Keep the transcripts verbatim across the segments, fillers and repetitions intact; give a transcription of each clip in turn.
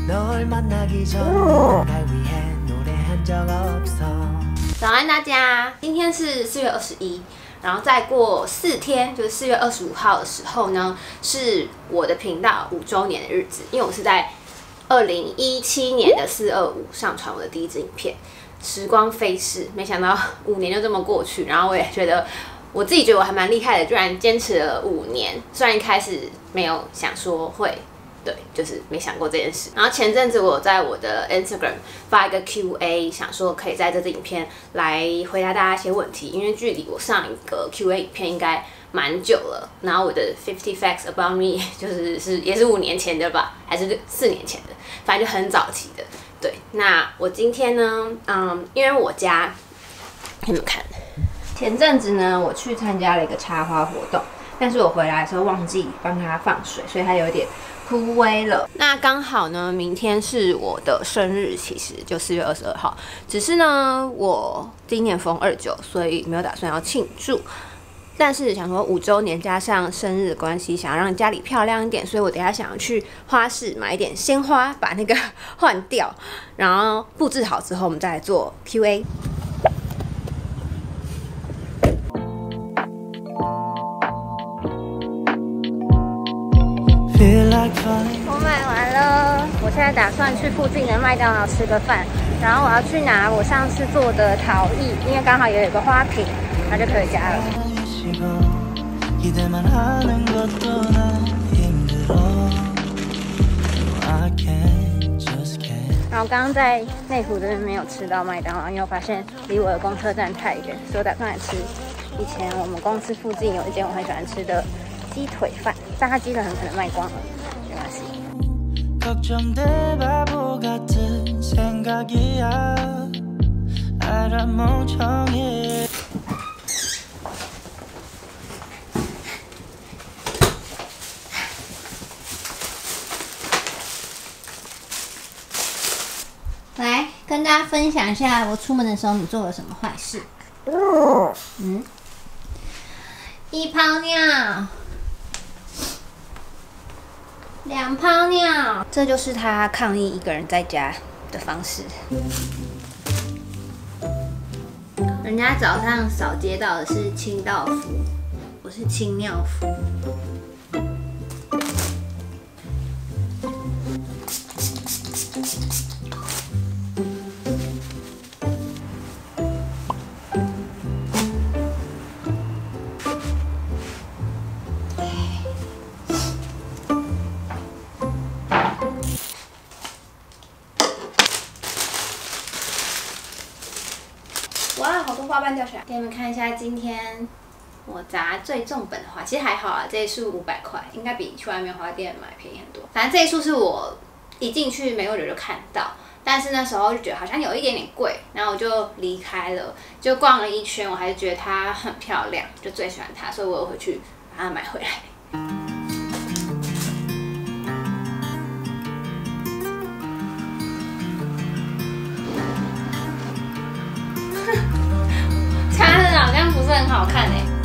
早安大家，今天是四月二十一，然后再过四天，就是四月二十五号的时候呢，是我的频道五周年的日子。因为我是在二零一七年的四二五上传我的第一支影片。时光飞逝，没想到五年就这么过去，然后我也觉得我自己觉得我还蛮厉害的，居然坚持了五年。虽然一开始没有想说会。对，就是没想过这件事。然后前阵子我在我的 Instagram 发一个 Q A， 想说可以在这支影片来回答大家一些问题，因为距离我上一个 Q A 影片应该蛮久了。然后我的 fifty facts about me 就是是也是五年前的吧，还是四年前的，反正就很早期的。对，那我今天呢，嗯，因为我家给你们看，前阵子呢我去参加了一个插花活动，但是我回来的时候忘记帮它放水，所以它有点枯萎了。那刚好呢，明天是我的生日，其实就四月二十二号。只是呢，我今年逢二九，所以没有打算要庆祝。但是想说五周年加上生日的关系，想要让家里漂亮一点，所以我等一下想要去花市买一点鲜花，把那个换掉，然后布置好之后，我们再来做 Q A。我买完了，我现在打算去附近的麦当劳吃个饭，然后我要去拿我上次做的陶艺，因为刚好也有一个花瓶，那就可以加了。然后刚刚在内湖这边没有吃到麦当劳，因为我发现离我的公车站太远，所以我打算来吃以前我们公司附近有一间我很喜欢吃的鸡腿饭，但它鸡腿很可能卖光了，没关系。来跟大家分享一下，我出门的时候你做了什么坏事？嗯，一泡尿。两泡尿，这就是他抗议一个人在家的方式。人家早上扫街道的是清道夫，我是清尿夫。哇，好多花瓣掉下来！给你们看一下，今天我砸最重本的花，其实还好啊，这一束五百块，应该比去外面花店买便宜很多。反正这一束是我一进去没多久就看到，但是那时候就觉得好像有一点点贵，然后我就离开了，就逛了一圈，我还是觉得它很漂亮，就最喜欢它，所以我又回去把它买回来。擦的好像不是很好看哎、欸。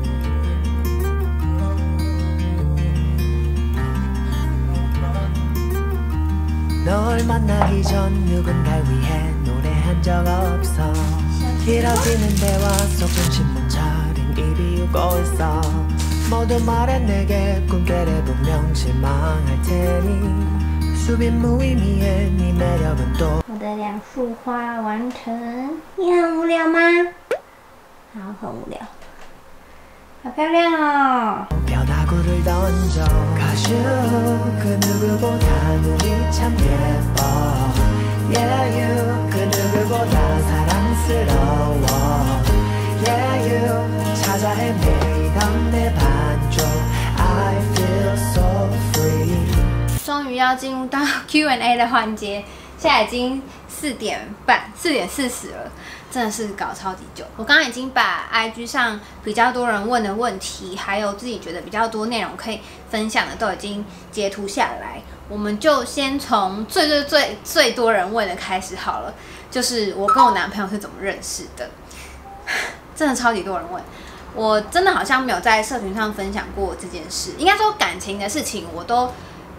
我的两束花完成，你很无聊吗？好，很无聊，好漂亮哦！终于要进入到 Q and A 的环节，现在已经四点半，四点四十了。真的是搞超级久。我刚刚已经把 I G 上比较多人问的问题，还有自己觉得比较多内容可以分享的，都已经截图下来。我们就先从最最最最多人问的开始好了，就是我跟我男朋友是怎么认识的。真的超级多人问，我真的好像没有在社群上分享过这件事。应该说感情的事情，我都比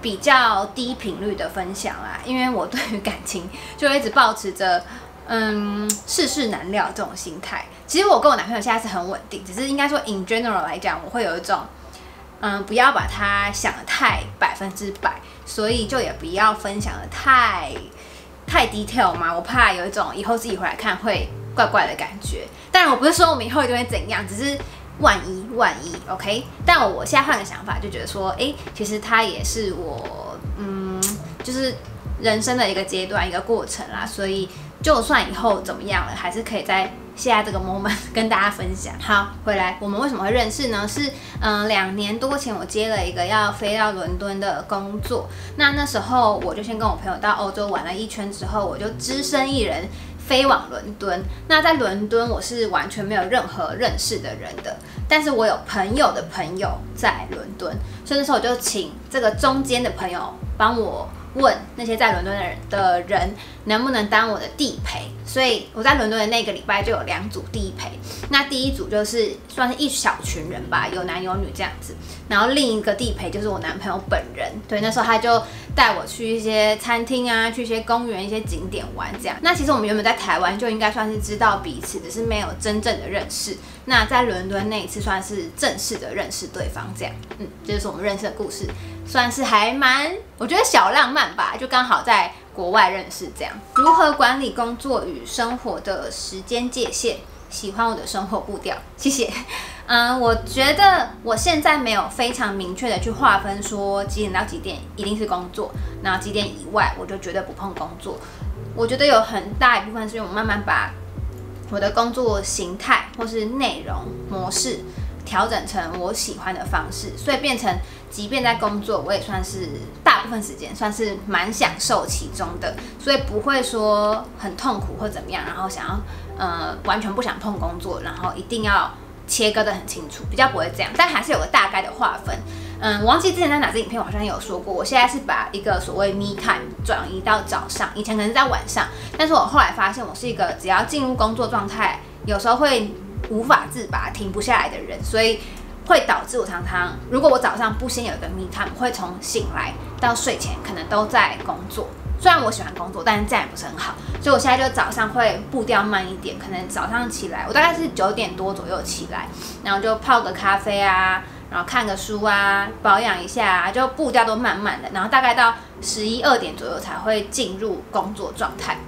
比较低频率的分享啦，因为我对于感情就一直保持着嗯世事难料这种心态。其实我跟我男朋友现在是很稳定，只是应该说 in general 来讲，我会有一种嗯不要把它想得太百分之百，所以就也不要分享的太太 detail 嘛，我怕有一种以后自己回来看会怪怪的感觉。当然我不是说我们以后一定会怎样，只是万一万一 OK。但我现在换个想法，就觉得说，哎、欸，其实它也是我嗯，就是人生的一个阶段一个过程啦，所以就算以后怎么样了，还是可以在现在这个 moment 跟大家分享。好，回来我们为什么会认识呢？是嗯两年多前我接了一个要飞到伦敦的工作，那那时候我就先跟我朋友到欧洲玩了一圈之后，我就只身一人飞往伦敦。那在伦敦我是完全没有任何认识的人的，但是我有朋友的朋友在伦敦，所以那时候我就请这个中间的朋友帮我问那些在伦敦的人的人能不能当我的地陪，所以我在伦敦的那个礼拜就有两组地陪。那第一组就是算是一小群人吧，有男有女这样子，然后另一个地陪就是我男朋友本人。对，那时候他就带我去一些餐厅啊，去一些公园、一些景点玩这样。那其实我们原本在台湾就应该算是知道彼此，只是没有真正的认识。那在伦敦那一次算是正式的认识对方这样，嗯，这就是我们认识的故事，算是还蛮，我觉得小浪漫吧，就刚好在国外认识这样。如何管理工作与生活的时间界限？喜欢我的生活步调，谢谢。嗯，我觉得我现在没有非常明确的去划分说几点到几点一定是工作，然后几点以外我就绝对不碰工作。我觉得有很大一部分是因为我慢慢把我的工作形态或是内容模式调整成我喜欢的方式，所以变成即便在工作，我也算是大部分时间算是蛮享受其中的，所以不会说很痛苦或怎么样，然后想要呃完全不想碰工作，然后一定要切割得很清楚，比较不会这样，但还是有个大概的划分。嗯，我忘记之前在哪支影片我好像有说过，我现在是把一个所谓 me time 转移到早上，以前可能是在晚上，但是我后来发现我是一个只要进入工作状态，有时候会无法自拔、停不下来的人，所以会导致我常常，如果我早上不先有一个 me time， 我会从醒来到睡前可能都在工作。虽然我喜欢工作，但是这样也不是很好，所以我现在就早上会步调慢一点，可能早上起来，我大概是九点多左右起来，然后就泡个咖啡啊，然后看个书啊，保养一下啊，就步调都慢慢的，然后大概到十一二点左右才会进入工作状态。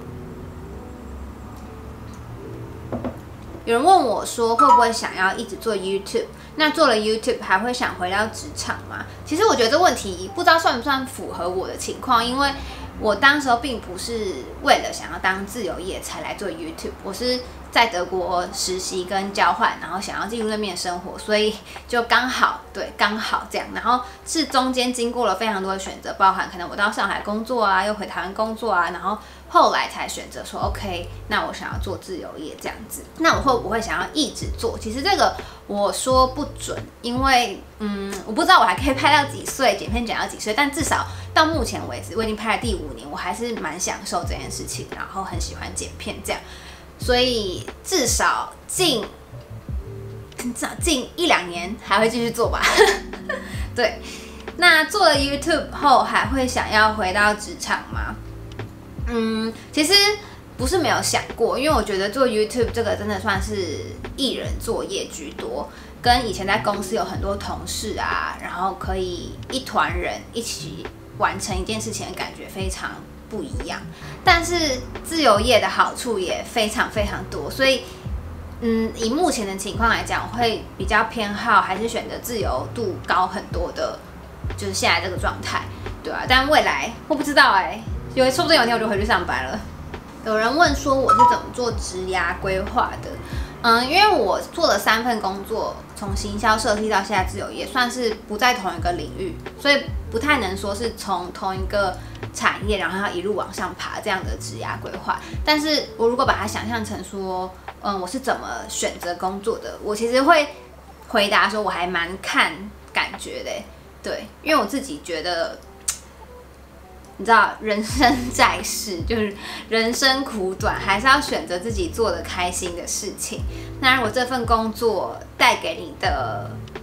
有人问我说会不会想要一直做 YouTube？ 那做了 YouTube 还会想回到职场吗？其实我觉得这问题不知道算不算符合我的情况，因为我当时候并不是为了想要当自由业才来做 YouTube， 我是在德国实习跟交换，然后想要进入那边的生活，所以就刚好对刚好这样，然后是中间经过了非常多的选择，包含可能我到上海工作啊，又回台湾工作啊，然后后来才选择说 OK， 那我想要做自由业这样子。那我会不会想要一直做？其实这个我说不准，因为嗯，我不知道我还可以拍到几岁，剪片剪到几岁，但至少到目前为止，我已经拍了第五年，我还是蛮享受这件事情，然后很喜欢剪片这样，所以至少近近一两年还会继续做吧。对，那做了 YouTube 后还会想要回到职场吗？嗯，其实不是没有想过，因为我觉得做 YouTube 这个真的算是艺人作业居多，跟以前在公司有很多同事啊，然后可以一团人一起完成一件事情的感觉非常不一样。但是自由业的好处也非常非常多，所以嗯，以目前的情况来讲，我会比较偏好还是选择自由度高很多的，就是现在这个状态，对啊，但未来我不知道哎、欸。有说不定有一天我就回去上班了。有人问说我是怎么做职涯规划的？嗯，因为我做了三份工作，从行销设计到现在自由业，算是不在同一个领域，所以不太能说是从同一个产业，然后要一路往上爬这样的职涯规划。但是我如果把它想象成说，嗯，我是怎么选择工作的，我其实会回答说，我还蛮看感觉的，对，因为我自己觉得。你知道人生在世，就是人生苦短，还是要选择自己做的开心的事情。那如果这份工作带给你的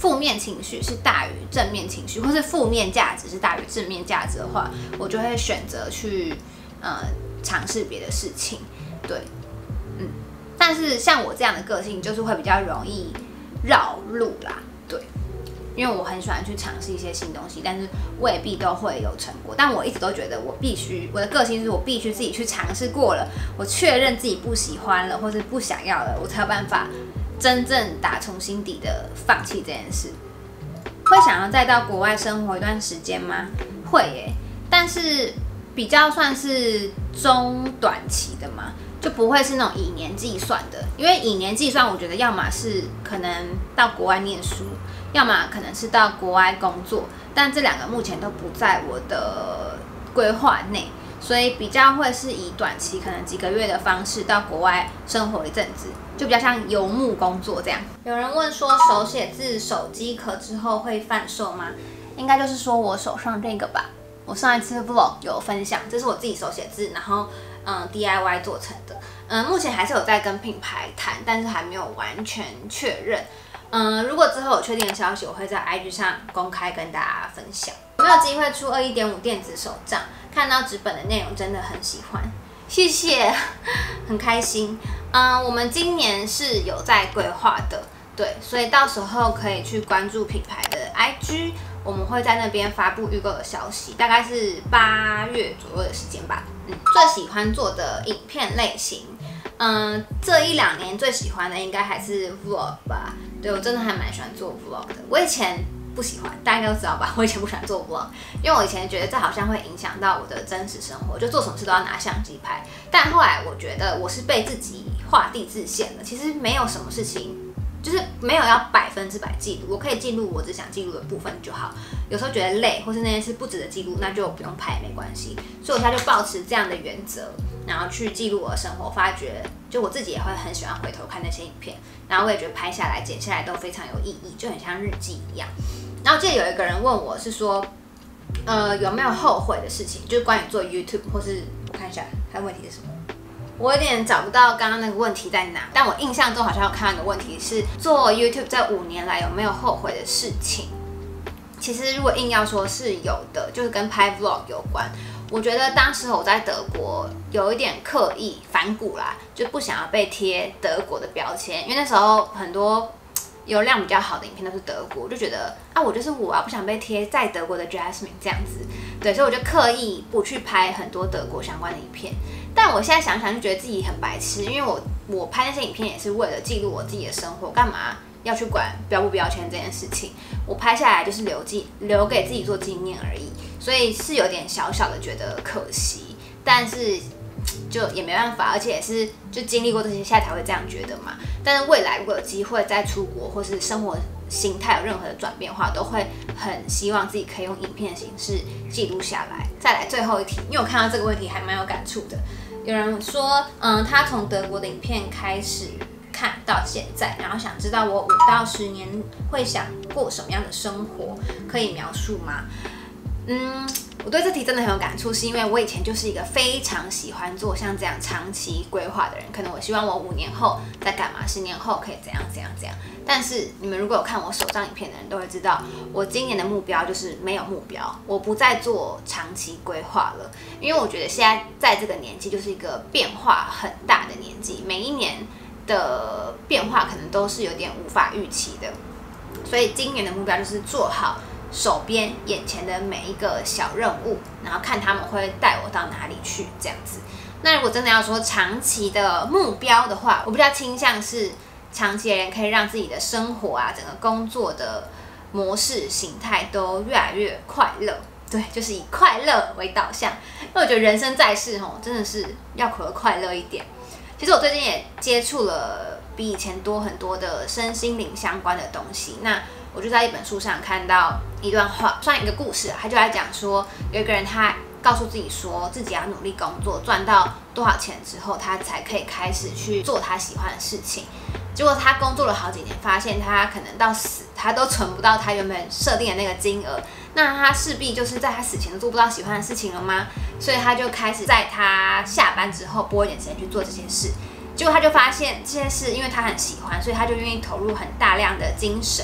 负面情绪是大于正面情绪，或是负面价值是大于正面价值的话，我就会选择去呃尝试别的事情。对，嗯，但是像我这样的个性，就是会比较容易绕路啦。对，因为我很喜欢去尝试一些新东西，但是未必都会有成果。但我一直都觉得我必须，我的个性是我必须自己去尝试过了，我确认自己不喜欢了，或是不想要了，我才有办法真正打从心底的放弃这件事。会想要再到国外生活一段时间吗？会耶，但是比较算是中短期的嘛，就不会是那种以年计算的。因为以年计算，我觉得要么是可能到国外念书，要么可能是到国外工作，但这两个目前都不在我的规划内。所以比较会是以短期可能几个月的方式到国外生活一阵子，就比较像游牧工作这样。有人问说手写字手机壳之后会贩售吗？应该就是说我手上这个吧。我上一次 vlog 有分享，这是我自己手写字，然后嗯 D I Y 做成的。嗯，目前还是有在跟品牌谈，但是还没有完全确认。嗯，如果之后有确定的消息，我会在 I G 上公开跟大家分享。有没有机会出 二 一点五 电子手账？看到纸本的内容真的很喜欢，谢谢，很开心。嗯，我们今年是有在规划的，对，所以到时候可以去关注品牌的 I G， 我们会在那边发布预购的消息，大概是八月左右的时间吧。嗯，最喜欢做的影片类型，嗯，这一两年最喜欢的应该还是 vlog 吧。对，我真的还蛮喜欢做 vlog 的。我以前不喜欢，大家应该都知道吧？我以前不喜欢做 vlog， 因为我以前觉得这好像会影响到我的真实生活，就做什么事都要拿相机拍。但后来我觉得我是被自己画地自限了，其实没有什么事情，就是没有要百分之百记录，我可以记录我只想记录的部分就好。有时候觉得累，或是那件事不值得记录，那就不用拍也没关系。所以我现在就保持这样的原则，然后去记录我的生活，发觉就我自己也会很喜欢回头看那些影片，然后我也觉得拍下来、剪下来都非常有意义，就很像日记一样。然后记得有一个人问我是说，呃，有没有后悔的事情，就是关于做 YouTube， 或是我看一下他的问题是什么。我有点找不到刚刚那个问题在哪，但我印象中好像有看到一个问题是做 YouTube 这五年来有没有后悔的事情。其实如果硬要说是有的，就是跟拍 Vlog 有关。我觉得当时我在德国有一点刻意反骨啦，就不想要被贴德国的标签，因为那时候很多流量比较好的影片都是德国，我就觉得啊，我就是我啊，不想被贴在德国的 Jasmine 这样子，对，所以我就刻意不去拍很多德国相关的影片。但我现在想想就觉得自己很白痴，因为我我拍那些影片也是为了记录我自己的生活，干嘛要去管标不标签这件事情？我拍下来就是留记留给自己做纪念而已，所以是有点小小的觉得可惜，但是就也没办法，而且也是就经历过这些，现在才会这样觉得嘛。但是未来如果有机会再出国，或是生活形态有任何的转变的话，都会很希望自己可以用影片的形式记录下来。再来最后一题，因为我看到这个问题还蛮有感触的。有人说，嗯，他从德国的影片开始看到现在，然后想知道我五到十年会想过什么样的生活，可以描述吗？嗯，我对这题真的很有感触，是因为我以前就是一个非常喜欢做像这样长期规划的人。可能我希望我五年后在干嘛，十年后可以怎样怎样怎样。但是你们如果有看我手账影片的人都会知道，我今年的目标就是没有目标，我不再做长期规划了。因为我觉得现在在这个年纪就是一个变化很大的年纪，每一年的变化可能都是有点无法预期的。所以今年的目标就是做好手边眼前的每一个小任务，然后看他们会带我到哪里去，这样子。那如果真的要说长期的目标的话，我比较倾向是长期的人可以让自己的生活啊，整个工作的模式形态都越来越快乐。对，就是以快乐为导向。因为我觉得人生在世吼，真的是要活得快乐一点。其实我最近也接触了比以前多很多的身心灵相关的东西。那我就在一本书上看到一段话，算一个故事啊，他就在讲说，有一个人他告诉自己说，自己要努力工作，赚到多少钱之后，他才可以开始去做他喜欢的事情。结果他工作了好几年，发现他可能到死，他都存不到他原本设定的那个金额，那他势必就是在他死前都做不到喜欢的事情了吗？所以他就开始在他下班之后拨一点时间去做这些事。结果他就发现这些事，因为他很喜欢，所以他就愿意投入很大量的精神，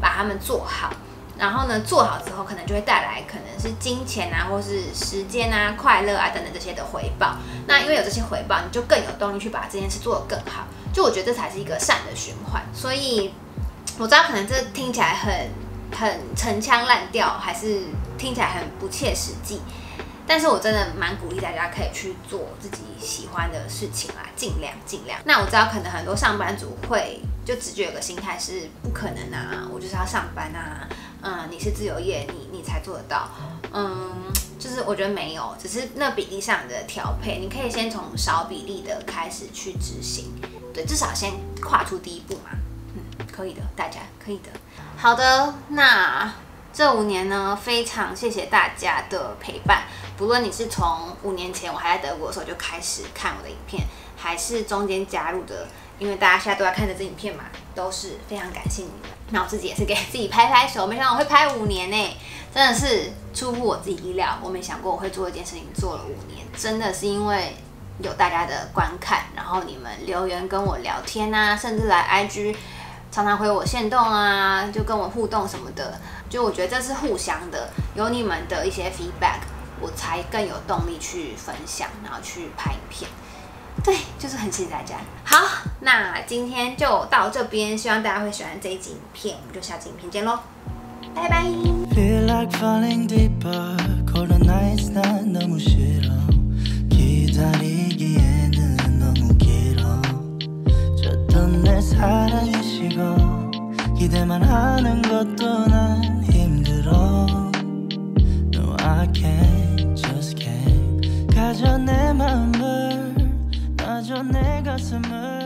把它们做好。然后呢，做好之后可能就会带来可能是金钱啊，或是时间啊、快乐啊等等这些的回报。那因为有这些回报，你就更有动力去把这件事做得更好。就我觉得这才是一个善的循环。所以我知道可能这听起来很很陈腔滥调，还是听起来很不切实际。但是我真的蛮鼓励大家可以去做自己喜欢的事情啦，尽量尽量。那我知道可能很多上班族会就直觉有个心态是不可能啊，我就是要上班啊，嗯，你是自由业，你你才做得到，嗯，就是我觉得没有，只是那比例上的调配，你可以先从少比例的开始去执行，对，至少先跨出第一步嘛，嗯，可以的，大家可以的。好的，那这五年呢，非常谢谢大家的陪伴。不论你是从五年前我还在德国的时候就开始看我的影片，还是中间加入的，因为大家现在都在看这支影片嘛，都是非常感谢你们。那我自己也是给自己拍拍手，没想到我会拍五年呢，真的是出乎我自己意料。我没想过我会做一件事情做了五年，真的是因为有大家的观看，然后你们留言跟我聊天啊，甚至来 I G 常常回我限动啊，就跟我互动什么的，就我觉得这是互相的，有你们的一些 feedback， 我才更有动力去分享，然后去拍影片。对，就是很谢谢大家。好，那今天就到这边，希望大家会喜欢这一集影片，我们就下集影片见咯，拜拜。Feel like falling deeper, cold nights 난 너무 싫어. 기다리기에는 너무 길어. 줬던 내 사랑이 식어. 기대만 하는 것도 난 힘들어. No, I can't, just can't. 가져 내 맘을, 놔줘 내 가슴을.